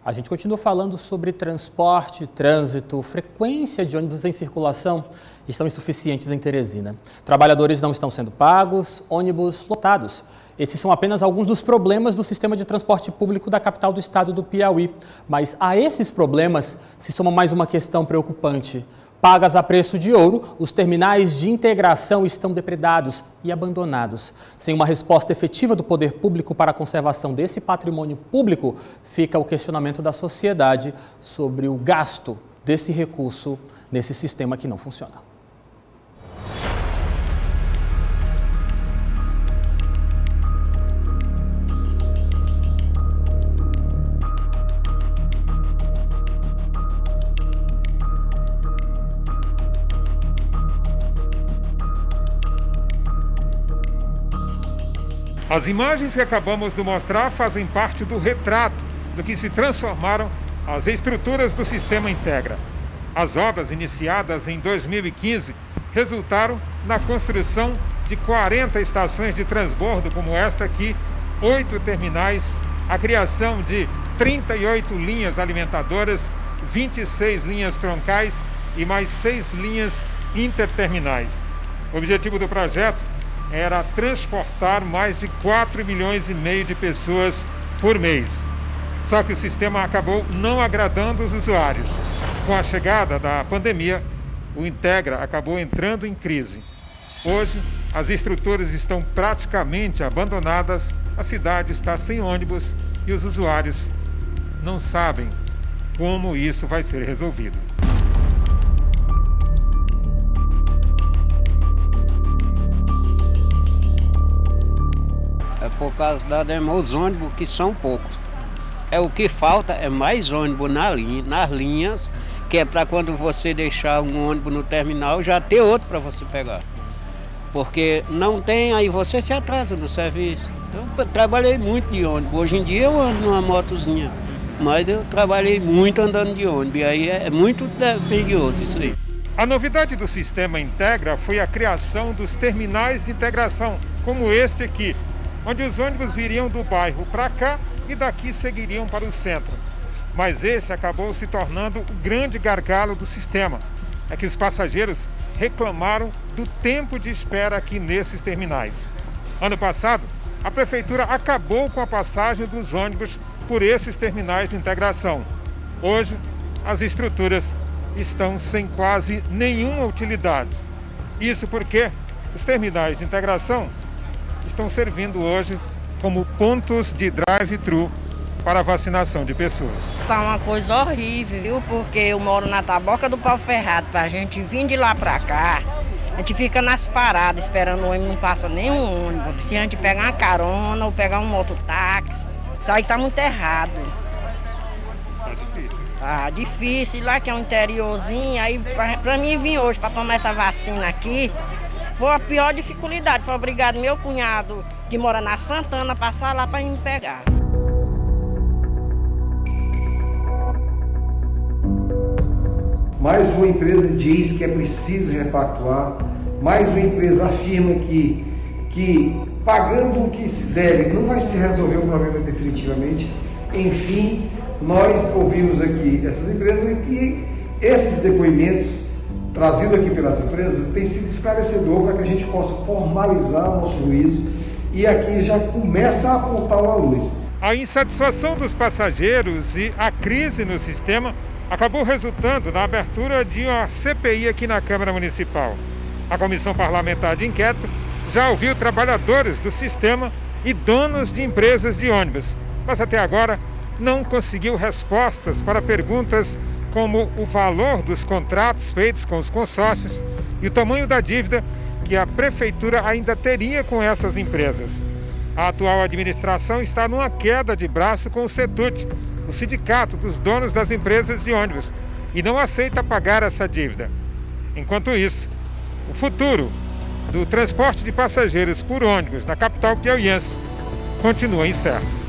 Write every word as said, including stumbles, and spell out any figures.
A gente continua falando sobre transporte, trânsito, frequência de ônibus em circulação estão insuficientes em Teresina. Trabalhadores não estão sendo pagos, ônibus lotados. Esses são apenas alguns dos problemas do sistema de transporte público da capital do estado do Piauí. Mas a esses problemas se soma mais uma questão preocupante. Pagas a preço de ouro, os terminais de integração estão depredados e abandonados. Sem uma resposta efetiva do poder público para a conservação desse patrimônio público, fica o questionamento da sociedade sobre o gasto desse recurso nesse sistema que não funciona. As imagens que acabamos de mostrar fazem parte do retrato do que se transformaram as estruturas do Sistema Integra. As obras iniciadas em dois mil e quinze resultaram na construção de quarenta estações de transbordo como esta aqui, oito terminais, a criação de trinta e oito linhas alimentadoras, vinte e seis linhas troncais e mais seis linhas interterminais. O objetivo do projeto era transportar mais de quatro milhões e meio de pessoas por mês. Só que o sistema acabou não agradando os usuários. Com a chegada da pandemia, o Integra acabou entrando em crise. Hoje, as estruturas estão praticamente abandonadas, a cidade está sem ônibus e os usuários não sabem como isso vai ser resolvido. É por causa da demora, os ônibus que são poucos. É o que falta é mais ônibus na linha, nas linhas, que é para quando você deixar um ônibus no terminal já ter outro para você pegar. Porque não tem, aí você se atrasa no serviço. Eu trabalhei muito de ônibus. Hoje em dia eu ando numa motozinha, mas eu trabalhei muito andando de ônibus. E aí é muito perigoso isso aí. A novidade do Sistema Integra foi a criação dos terminais de integração, como este aqui, onde os ônibus viriam do bairro para cá e daqui seguiriam para o centro. Mas esse acabou se tornando o grande gargalo do sistema. É que os passageiros reclamaram do tempo de espera aqui nesses terminais. Ano passado, a prefeitura acabou com a passagem dos ônibus por esses terminais de integração. Hoje, as estruturas estão sem quase nenhuma utilidade. Isso porque os terminais de integração estão servindo hoje como pontos de drive-thru para a vacinação de pessoas. Está uma coisa horrível, viu? Porque eu moro na Taboca do Pau Ferrado, para a gente vir de lá para cá, a gente fica nas paradas esperando o ônibus, não passa nenhum ônibus. Se a gente pegar uma carona ou pegar um mototáxi, isso aí está muito errado. Tá difícil. Tá difícil, lá que é um interiorzinho, aí para mim vir hoje para tomar essa vacina aqui, foi a pior dificuldade. Foi obrigado meu cunhado, que mora na Santana, passar lá para me pegar. Mais uma empresa diz que é preciso repactuar, mais uma empresa afirma que, que pagando o que se deve não vai se resolver o problema definitivamente. Enfim, nós ouvimos aqui essas empresas e esses depoimentos trazido aqui pelas empresas, tem sido esclarecedor para que a gente possa formalizar o nosso juízo e aqui já começa a apontar uma luz. A insatisfação dos passageiros e a crise no sistema acabou resultando na abertura de uma C P I aqui na Câmara Municipal. A Comissão Parlamentar de Inquérito já ouviu trabalhadores do sistema e donos de empresas de ônibus, mas até agora não conseguiu respostas para perguntas como o valor dos contratos feitos com os consórcios e o tamanho da dívida que a prefeitura ainda teria com essas empresas. A atual administração está numa queda de braço com o CETUT, o sindicato dos donos das empresas de ônibus, e não aceita pagar essa dívida. Enquanto isso, o futuro do transporte de passageiros por ônibus na capital piauiense continua incerto.